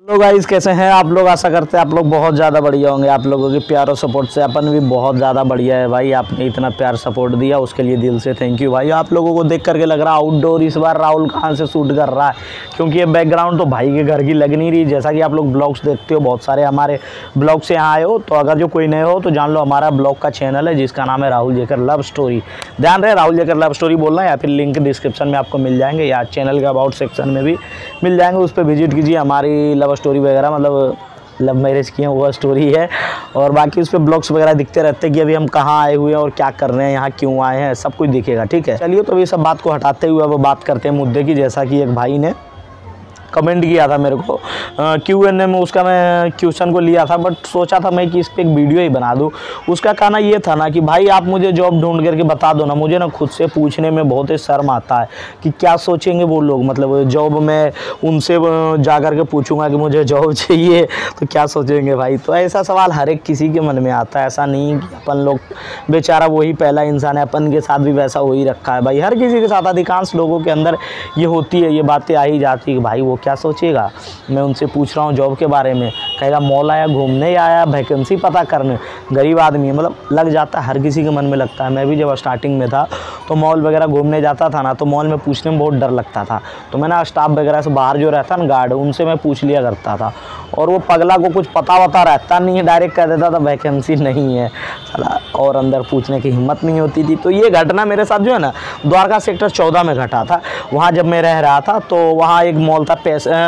Hello guys, कैसे हैं आप लोग। आशा करते हैं आप लोग बहुत ज़्यादा बढ़िया होंगे। आप लोगों के प्यार और सपोर्ट से अपन भी बहुत ज़्यादा बढ़िया है भाई। आपने इतना प्यार सपोर्ट दिया उसके लिए दिल से थैंक यू भाई। आप लोगों को देख करके लग रहा है आउटडोर इस बार राहुल कहाँ से शूट कर रहा है, क्योंकि ये बैकग्राउंड तो भाई के घर की लग नहीं रही। जैसा कि आप लोग ब्लॉग्स देखते हो, बहुत सारे हमारे ब्लॉग से यहाँ आए हो, तो अगर जो कोई नए हो तो जान लो हमारा ब्लॉग का चैनल है जिसका नाम है राहुल जेकर लव स्टोरी। ध्यान रहे, राहुल जेकर लव स्टोरी बोलना, या फिर लिंक डिस्क्रिप्शन में आपको मिल जाएंगे, या चैनल के अबाउट सेक्शन में भी मिल जाएंगे। उस पर विजिट कीजिए। हमारी लव स्टोरी वगैरह, मतलब लव मैरिज की है वो स्टोरी है, और बाकी उस पर ब्लॉग्स वगैरह दिखते रहते हैं कि अभी हम कहाँ आए हुए हैं और क्या कर रहे हैं, यहाँ क्यों आए हैं, सब कुछ दिखेगा। ठीक है, चलिए तो ये सब बात को हटाते हुए अब बात करते हैं मुद्दे की। जैसा कि एक भाई ने कमेंट किया था मेरे को Q&A में, उसका मैं क्वेश्चन को लिया था, बट सोचा था मैं कि इस पर एक वीडियो ही बना दूँ। उसका कहना ये था ना कि भाई आप मुझे जॉब ढूंढ करके बता दो ना, मुझे ना खुद से पूछने में बहुत ही शर्म आता है कि क्या सोचेंगे वो लोग। मतलब जॉब में उनसे जा कर के पूछूंगा कि मुझे जॉब चाहिए तो क्या सोचेंगे भाई। तो ऐसा सवाल हर एक किसी के मन में आता है। ऐसा नहीं कि अपन लोग बेचारा वही पहला इंसान है, अपन के साथ भी वैसा हो ही रखा है भाई। हर किसी के साथ, अधिकांश लोगों के अंदर ये होती है, ये बातें आ ही जाती है कि भाई वो क्या सोचेगा। मैं उनसे पूछ रहा हूँ जॉब के बारे में, कहेगा मॉल आया घूमने या आया वैकेंसी पता करने। गरीब आदमी है, मतलब लग जाता है, हर किसी के मन में लगता है। मैं भी जब स्टार्टिंग में था तो मॉल वगैरह घूमने जाता था ना, तो मॉल में पूछने में बहुत डर लगता था। तो मैं ना स्टाफ वगैरह से बाहर जो रहता ना गार्ड, उनसे मैं पूछ लिया करता था, और वो पगला को कुछ पता रहता नहीं है, डायरेक्ट कह देता था वैकेंसी नहीं है साला, और अंदर पूछने की हिम्मत नहीं होती थी। तो ये घटना मेरे साथ जो है ना द्वारका सेक्टर 14 में घटा था। वहाँ जब मैं रह रहा था तो वहाँ एक मॉल था,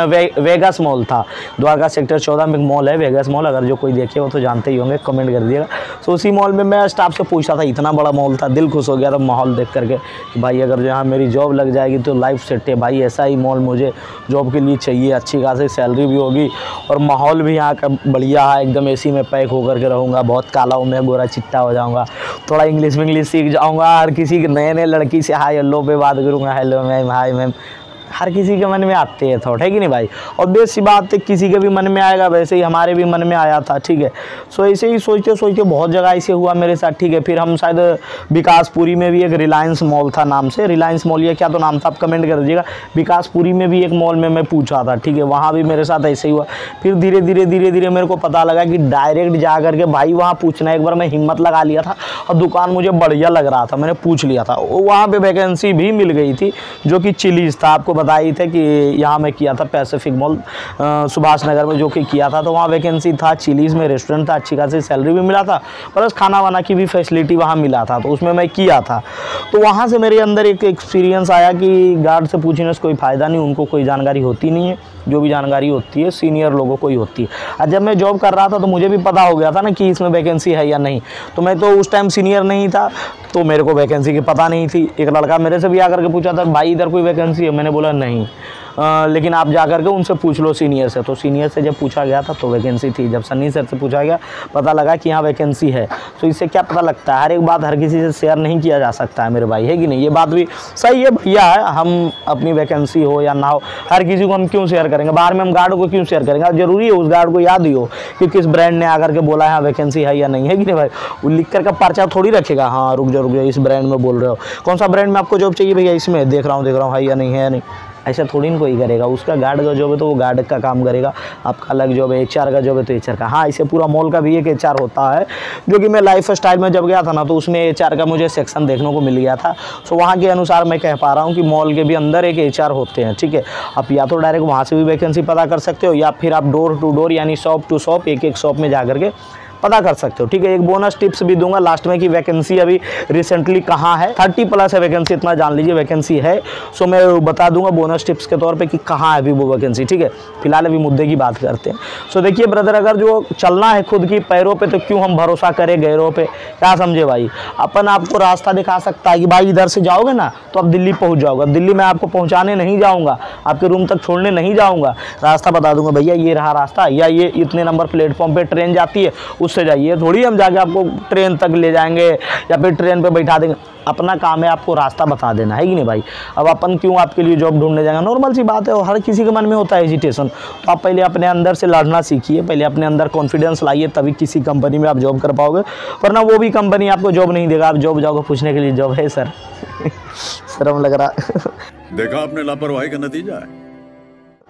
वेगास मॉल था। द्वारका सेक्टर 14 में एक मॉल है वेगास मॉल, अगर जो कोई देखे हो तो जानते ही होंगे, कमेंट कर दिएगा। तो उसी मॉल में मैं स्टाफ से पूछता था, इतना बड़ा मॉल था, दिल खुश हो गया था माहौल देख करके कि भाई अगर यहाँ मेरी जॉब लग जाएगी तो लाइफ सेट है भाई। ऐसा ही मॉल मुझे जॉब के लिए चाहिए, अच्छी खासी सैलरी भी होगी और माहौल भी यहाँ का बढ़िया है, एकदम एसी में पैक होकर के रहूँगा, बहुत काला हूँ मैं, गोरा चिट्टा हो जाऊँगा, थोड़ा इंग्लिश सीख जाऊँगा, हर किसी के नए लड़की से हाय हेलो पे बात करूँगा, हेलो मैम, हाय मैम, हर किसी के मन में आते हैं थॉट, है कि नहीं भाई। और बेसी बात है, किसी के भी मन में आएगा, वैसे ही हमारे भी मन में आया था। ठीक है, सो ऐसे ही सोचते सोचते बहुत जगह ऐसे हुआ मेरे साथ। ठीक है, फिर हम शायद विकासपुरी में भी एक रिलायंस मॉल था नाम से, रिलायंस मॉल या क्या तो नाम था, आप कमेंट कर दीजिएगा। विकासपुरी में भी एक मॉल में मैं पूछा था। ठीक है, वहाँ भी मेरे साथ ऐसे ही हुआ। फिर धीरे धीरे मेरे को पता लगा कि डायरेक्ट जा करके भाई वहाँ पूछना। एक बार मैं हिम्मत लगा लिया था और दुकान मुझे बढ़िया लग रहा था, मैंने पूछ लिया था, वहाँ पर वैकेंसी भी मिल गई थी, जो कि चिलीज़ था। आपको बताई थे कि यहाँ मैं किया था पैसिफिक मॉल सुभाष नगर में, जो कि किया था, तो वहाँ वैकेंसी था, चिलीज़ में रेस्टोरेंट था, अच्छी खासी सैलरी भी मिला था, प्लस खाना वाना की भी फैसिलिटी वहाँ मिला था, तो उसमें मैं किया था। तो वहाँ से मेरे अंदर एक एक्सपीरियंस आया कि गार्ड से पूछने से कोई फ़ायदा नहीं, उनको कोई जानकारी होती नहीं है, जो भी जानकारी होती है सीनियर लोगों को ही होती है। और जब मैं जॉब कर रहा था तो मुझे भी पता हो गया था ना कि इसमें वैकेंसी है या नहीं। तो मैं तो उस टाइम सीनियर नहीं था, तो मेरे को वैकेंसी की पता नहीं थी। एक लड़का मेरे से भी आकर के पूछा था, भाई इधर कोई वैकेंसी है? मैंने बोला नहीं, लेकिन आप जा कर के उनसे पूछ लो सीनियर से। तो सीनियर से जब पूछा गया था तो वैकेंसी थी। जब सन्नी सर से पूछा गया, पता लगा कि यहाँ वैकेंसी है। तो इससे क्या पता लगता है, हर एक बात हर किसी से शेयर नहीं किया जा सकता है मेरे भाई, है कि नहीं। ये बात भी सही है भैया है, हम अपनी वैकेंसी हो या ना हो हर किसी को हम क्यों शेयर करेंगे, बाहर में हम गार्ड को क्यों शेयर करेंगे। जरूरी है उस गार्ड को याद ही हो कि किस ब्रांड ने आकर के बोला है वैकेंसी है या नहीं, है कि नहीं भाई। वो लिख कर का पर्चा थोड़ी रखेगा, हाँ रुक जाओ इस ब्रांड में बोल रहे हो, कौन सा ब्रांड में आपको जॉब चाहिए भैया, इसमें देख रहा हूँ है या नहीं, है नहीं। ऐसा थोड़ी ना कोई करेगा। उसका गार्ड का जॉब है तो वो गार्ड का काम करेगा, आपका अलग जॉब है, HR का जॉब है तो HR का। हाँ, इसे पूरा मॉल का भी एक HR होता है, जो कि मैं लाइफ स्टाइल में जब गया था ना तो उसमें HR का मुझे सेक्शन देखने को मिल गया था। तो वहाँ के अनुसार मैं कह पा रहा हूँ कि मॉल के भी अंदर एक HR होते हैं। ठीक है, आप या तो डायरेक्ट वहाँ से भी वैकेंसी पता कर सकते हो, या फिर आप डोर टू डोर यानी शॉप टू शॉप, एक शॉप में जा करके पता कर सकते हो। ठीक है, एक बोनस टिप्स भी दूंगा लास्ट में कि वैकेंसी अभी रिसेंटली कहाँ है। 30+ है वैकेंसी, इतना जान लीजिए वैकेंसी है। सो मैं बता दूंगा बोनस टिप्स के तौर पे कि कहाँ है अभी वो वैकेंसी। ठीक है, फिलहाल अभी मुद्दे की बात करते हैं। सो देखिए ब्रदर, अगर जो चलना है खुद की पैरों पे तो क्यों हम भरोसा करें गैरों पे, क्या समझे भाई। अपन आपको रास्ता दिखा सकता है कि भाई इधर से जाओगे ना तो आप दिल्ली पहुँच जाओगे। दिल्ली में आपको पहुँचाने नहीं जाऊँगा, आपके रूम तक छोड़ने नहीं जाऊँगा, रास्ता बता दूंगा, भैया ये रहा रास्ता, या ये इतने नंबर प्लेटफॉर्म पर ट्रेन जाती है उससे जाइए। थोड़ी हम जाके आपको ट्रेन तक ले जाएंगे या फिर ट्रेन पे बैठा देंगे। अपना काम है आपको रास्ता बता देना, है कि नहीं भाई। अब अपन क्यों आपके लिए जॉब ढूंढने जाएंगे, नॉर्मल सी बात है, और हर किसी के मन में होता है हेजिटेशन। तो आप पहले अपने अंदर से लड़ना सीखिए, पहले अपने अंदर कॉन्फिडेंस लाइए, तभी किसी कंपनी में आप जॉब कर पाओगे, वरना वो भी कंपनी आपको जॉब नहीं देगा। आप जॉब जाओगे पूछने के लिए जॉब है सर शर्म लग रहा देखा आपने लापरवाही का नतीजा है।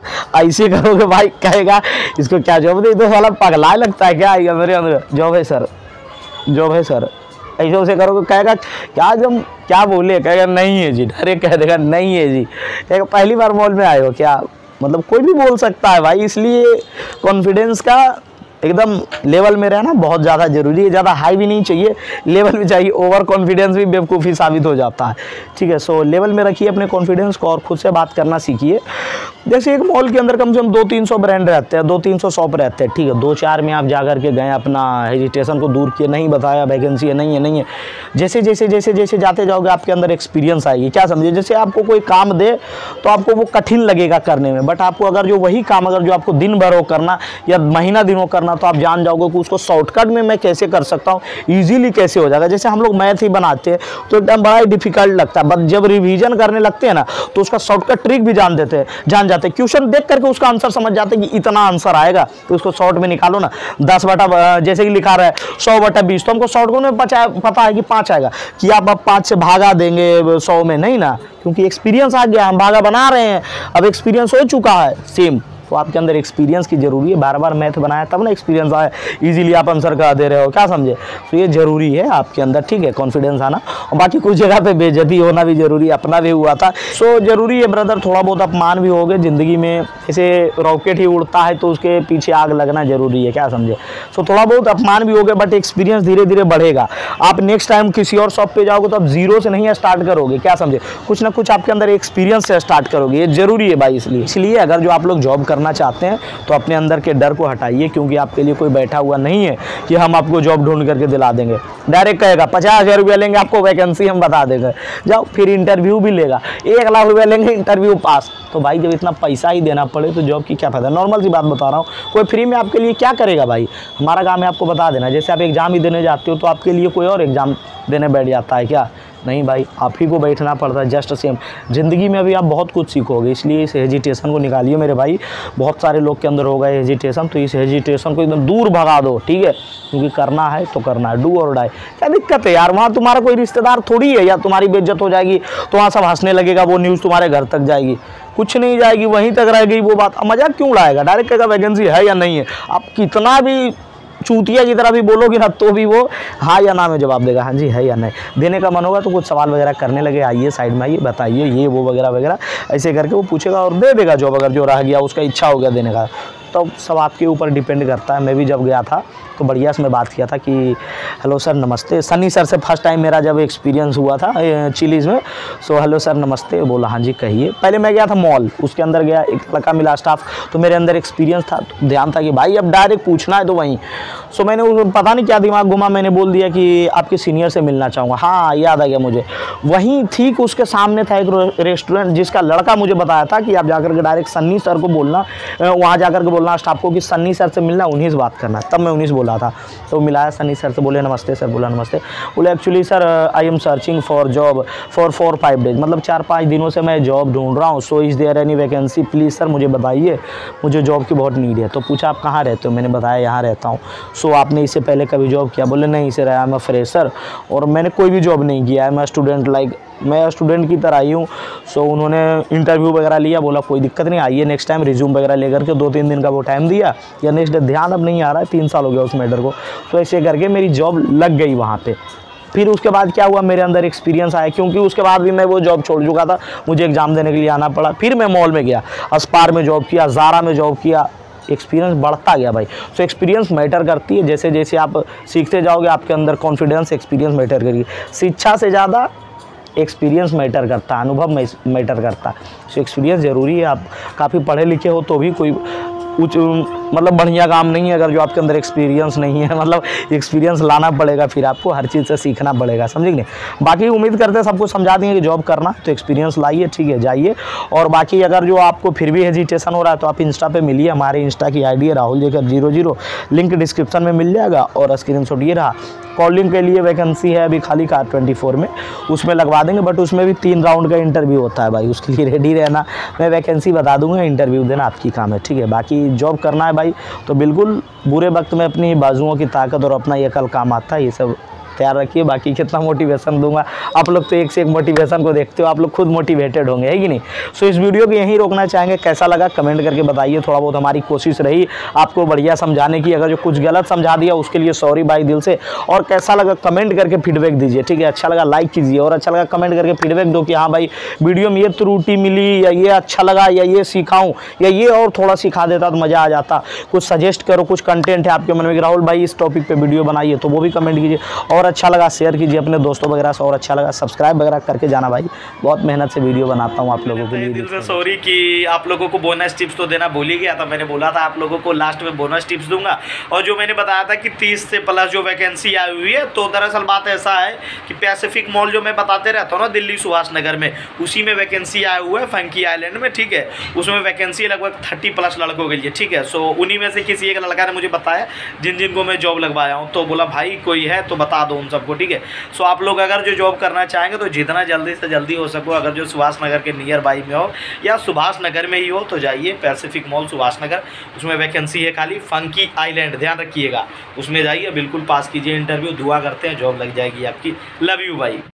ऐसे करोगे भाई कहेगा इसको क्या जॉब दे, तो साला पगला लगता है क्या आएगा मेरे अंदर, जॉब है सर, जॉब है सर, ऐसे उसे करोगे कहेगा क्या, जब क्या बोले कहेगा नहीं है जी, डायरेक्ट कह देगा नहीं है जी। कहेगा पहली बार मॉल में आए हो क्या, मतलब कोई भी बोल सकता है भाई, इसलिए कॉन्फिडेंस का एकदम लेवल में रहना बहुत ज़्यादा ज़रूरी है। ज़्यादा हाई भी नहीं चाहिए, लेवल में चाहिए। ओवर कॉन्फिडेंस भी बेवकूफ़ी साबित हो जाता है, ठीक है। सो लेवल में रखिए अपने कॉन्फिडेंस को और खुद से बात करना सीखिए। जैसे एक मॉल के अंदर कम से कम 200-300 ब्रांड रहते हैं, 200-300 शॉप रहते हैं, ठीक है। 2-4 में आप जा कर के गए, अपना हेजिटेशन को दूर किए, नहीं बताया वैकेंसी है, नहीं है। जैसे जैसे जाते जाओगे आपके अंदर एक्सपीरियंस आएगी। क्या समझिए, जैसे आपको कोई काम दे तो आपको वो कठिन लगेगा करने में, बट आपको अगर जो वही काम अगर जो आपको दिन भर हो करना या महीना दिन हो करना, तो आप जान जाओगे कि उसको शॉर्टकट में मैं कैसे कर सकता हूँ, ईजिली कैसे हो जाएगा। जैसे हम लोग मैथ ही बनाते हैं तो एकदम बड़ा ही डिफिकल्ट लगता है, बट जब रिवीजन करने लगते हैं ना तो उसका शॉर्टकट ट्रिक भी जान जाते हैं, क्वेश्चन देख करके उसका आंसर समझ जाते हैं कि इतना आंसर आएगा, तो उसको शॉर्ट में निकालो ना। 10 बटा जैसे कि लिखा रहा है 100/20, तो हमको शॉर्टकट में पता है कि 5 आएगा, कि आप अब 5 से भागा देंगे 100 में, नहीं ना, क्योंकि एक्सपीरियंस आ गया, हम भागा बना रहे हैं, अब एक्सपीरियंस हो चुका है। सेम तो आपके अंदर एक्सपीरियंस की जरूरी है, बार बार मैथ बनाया तब ना एक्सपीरियंस आया, इजीली आप आंसर कहा दे रहे हो, क्या समझे। तो ये जरूरी है आपके अंदर, ठीक है, कॉन्फिडेंस आना। और बाकी कुछ जगह पे बेइज्जती होना भी जरूरी है, अपना भी हुआ था। सो जरूरी है ब्रदर, थोड़ा बहुत अपमान भी हो गए ज़िंदगी में, जैसे रॉकेट ही उड़ता है तो उसके पीछे आग लगना जरूरी है, क्या समझे। सो थोड़ा बहुत अपमान भी हो गए, बट एक्सपीरियंस धीरे धीरे बढ़ेगा। आप नेक्स्ट टाइम किसी और शॉप पे जाओगे तो आप जीरो से नहीं स्टार्ट करोगे, क्या समझे, कुछ ना कुछ आपके अंदर एक्सपीरियंस से स्टार्ट करोगे, ये जरूरी है भाई। इसलिए अगर जो आप लोग जॉब करना चाहते हैं तो अपने अंदर के डर को हटाइए, क्योंकि आपके लिए कोई बैठा हुआ नहीं है कि हम आपको जॉब ढूंढ करके दिला देंगे। डायरेक्ट कहेगा 50,000 रुपया लेंगे, आपको वैकेंसी हम बता देंगे, जाओ। फिर इंटरव्यू भी लेगा, 1 लाख रुपया लेंगे, इंटरव्यू पास। तो भाई जब इतना पैसा ही देना पड़े तो जॉब की क्या फायदा। नॉर्मल सी बात बता रहा हूँ, कोई फ्री में आपके लिए क्या करेगा भाई। हमारा काम है आपको बता देना। जैसे आप एग्जाम ही देने जाते हो तो आपके लिए कोई और एग्जाम देने बैठ जाता है क्या, नहीं भाई, आप ही को बैठना पड़ता है। जस्ट सेम ज़िंदगी में अभी आप बहुत कुछ सीखोगे, इसलिए इस हेजिटेशन को निकालिए मेरे भाई। बहुत सारे लोग के अंदर होगा हेजिटेशन, तो इस हेजिटेशन को एकदम दूर भगा दो, ठीक है, क्योंकि करना है तो करना है, डू और डाई। क्या दिक्कत है यार, वहाँ तुम्हारा कोई रिश्तेदार थोड़ी है, या तुम्हारी बेइज्जत हो जाएगी तो वहाँ सब हंसने लगेगा, वो न्यूज़ तुम्हारे घर तक जाएगी, कुछ नहीं जाएगी, वहीं तक रह गई वो बात। मजाक क्यों उड़ाएगा, डायरेक्ट कहेगा वैकेंसी है या नहीं है। आप कितना भी चूतिया की तरह भी बोलोगे ना तो भी वो हाँ या ना में जवाब देगा, हाँ जी है या नहीं। देने का मन होगा तो कुछ सवाल वगैरह करने लगे, आइए साइड में आइए, बताइए ये वो वगैरह वगैरह, ऐसे करके वो पूछेगा और दे देगा जॉब। अगर जो रह गया उसका इच्छा हो गया देने का, तो सब आपके ऊपर डिपेंड करता है। मैं भी जब गया था तो बढ़िया से मैं बात किया था कि हेलो सर नमस्ते, सनी सर से फर्स्ट टाइम मेरा जब एक्सपीरियंस हुआ था चिलीज़ में। सो हेलो सर नमस्ते, बोला हाँ जी कहिए। पहले मैं गया था मॉल, उसके अंदर गया, एक लड़का मिला स्टाफ, तो मेरे अंदर एक्सपीरियंस था, तो ध्यान था कि भाई अब डायरेक्ट पूछना है तो वहीं। सो मैंने पता नहीं क्या दिमाग घुमा, मैंने बोल दिया कि आपके सीनियर से मिलना चाहूँगा। हाँ याद आ गया मुझे, वहीं ठीक उसके सामने था एक रेस्टोरेंट, जिसका लड़का मुझे बताया था कि आप जाकर के डायरेक्ट सन्नी सर को बोलना, वहाँ जाकर के बोलना स्टाफ को कि सन्नी सर से मिलना, उन्हीं से बात करना। तब मैं उन्हीं से बोला था, तो मिलाया सन्नी सर से, बोले नमस्ते सर, बोला नमस्ते। बोले actually sir I am searching for job for 4-5 days, मतलब 4-5 दिनों से मैं जॉब ढूंढ रहा हूँ। So is there any vacancy please sir, मुझे बताइए, मुझे जॉब की बहुत नीड है। तो पूछा आप कहाँ रहते हो, मैंने बताया यहाँ रहता हूँ। सो आपने इससे पहले कभी जॉब किया, बोले नहीं sir I am a fresher, और मैंने कोई भी जॉब नहीं किया है, मैं स्टूडेंट मैं स्टूडेंट की तरह आई हूँ। सो उन्होंने इंटरव्यू वगैरह लिया, बोला कोई दिक्कत नहीं, आइए नेक्स्ट टाइम रिज्यूम वगैरह लेकर के, 2-3 दिन का वो टाइम दिया, या नेक्स्ट डे ध्यान अब नहीं आ रहा है, 3 साल हो गया उस मैटर को। तो ऐसे करके मेरी जॉब लग गई वहाँ पे। फिर उसके बाद क्या हुआ, मेरे अंदर एक्सपीरियंस आया, क्योंकि उसके बाद भी मैं वो जॉब छोड़ चुका था, मुझे एग्ज़ाम देने के लिए आना पड़ा। फिर मैं मॉल में गया, अस्पार में जॉब किया, ज़ारा में जॉब किया, एक्सपीरियंस बढ़ता गया भाई। सो एक्सपीरियंस मैटर करती है, जैसे जैसे आप सीखते जाओगे आपके अंदर कॉन्फिडेंस, एक्सपीरियंस मैटर करेगी। शिक्षा से ज़्यादा एक्सपीरियंस मैटर करता है, अनुभव मैटर करता है। सो एक्सपीरियंस ज़रूरी है। आप काफ़ी पढ़े लिखे हो तो भी कोई मतलब बढ़िया काम नहीं है अगर जो आपके अंदर एक्सपीरियंस नहीं है। मतलब एक्सपीरियंस लाना पड़ेगा, फिर आपको हर चीज़ से सीखना पड़ेगा, समझे कि नहीं। बाकी उम्मीद करते हैं सबको समझा देंगे कि जॉब करना तो एक्सपीरियंस लाइए, ठीक है, जाइए। और बाकी अगर जो आपको फिर भी हेजिटेशन हो रहा है तो आप इंस्टा पे मिलिए, हमारे इंस्टा की आईडी है राहुल जेकर 00, लिंक डिस्क्रिप्शन में मिल जाएगा। और स्क्रीनशॉट ये रहा, कॉलिंग के लिए वैकेंसी है अभी खाली कार 24 में, उसमें लगवा देंगे, बट उसमें भी 3 राउंड का इंटरव्यू होता है भाई, उसके लिए रेडी रहना। मैं वैकेंसी बता दूंगा, इंटरव्यू देना आपकी काम है, ठीक है। बाकी जॉब करना है भाई तो बिल्कुल बुरे वक्त में अपनी बाजुओं की ताकत और अपना ये कल काम आता है, ये सब तैयार रखिए। बाकी कितना मोटिवेशन दूंगा, आप लोग तो एक से एक मोटिवेशन को देखते हो, आप लोग खुद मोटिवेटेड होंगे, है कि नहीं। सो इस वीडियो को यहीं रोकना चाहेंगे, कैसा लगा कमेंट करके बताइए। थोड़ा बहुत हमारी कोशिश रही आपको बढ़िया समझाने की, अगर जो कुछ गलत समझा दिया उसके लिए सॉरी भाई दिल से। और कैसा लगा कमेंट करके फीडबैक दीजिए, ठीक है। अच्छा लगा लाइक कीजिए और अच्छा लगा कमेंट करके फीडबैक दो कि हाँ भाई वीडियो में ये त्रुटि मिली, या ये अच्छा लगा, या ये सिखाऊं, या ये और थोड़ा सिखा देता तो मज़ा आ जाता। कुछ सजेस्ट करो, कुछ कंटेंट है आपके मन में कि राहुल भाई इस टॉपिक पे वीडियो बनाइए, तो वो भी कमेंट कीजिए। और अच्छा लगा शेयर कीजिए अपने दोस्तों वगैरह से, और अच्छा लगा सब्सक्राइब वगैरह करके जाना भाई, बहुत मेहनत से वीडियो बनाता हूँ आप लोगों के लिए। दिल से सॉरी कि आप लोगों को बोनस टिप्स तो देना भूल ही गया था। मैंने बोला था आप लोगों को लास्ट में बोनस टिप्स दूंगा, और जो मैंने बताया था कि 30 से प्लस जो वैकेंसी आई हुई है, तो दरअसल बात ऐसा है कि पैसिफिक मॉल जो मैं बताते रहता हूँ ना दिल्ली सुभाष नगर में, उसी में वैकेंसी आया हुआ है फंकी आइलैंड में, ठीक है। उसमें वैकेंसी लगभग 30+ लड़कों के लिए, ठीक है। सो उन्हीं में से किसी एक लड़का ने मुझे बताया जिनको मैं जॉब लगवाया हूँ, तो बोला भाई कोई है तो बता दो उन सबको, ठीक है। सो आप लोग अगर जो जॉब करना चाहेंगे तो जितना जल्दी से जल्दी हो सको, अगर जो सुभाष नगर के नियर बाई में हो या सुभाष नगर में ही हो, तो जाइए पैसिफिक मॉल सुभाष नगर, उसमें वैकेंसी है खाली फंकी आइलैंड, ध्यान रखिएगा। उसमें जाइए, बिल्कुल पास कीजिए इंटरव्यू, दुआ करते हैं जॉब लग जाएगी आपकी। लव यू भाई।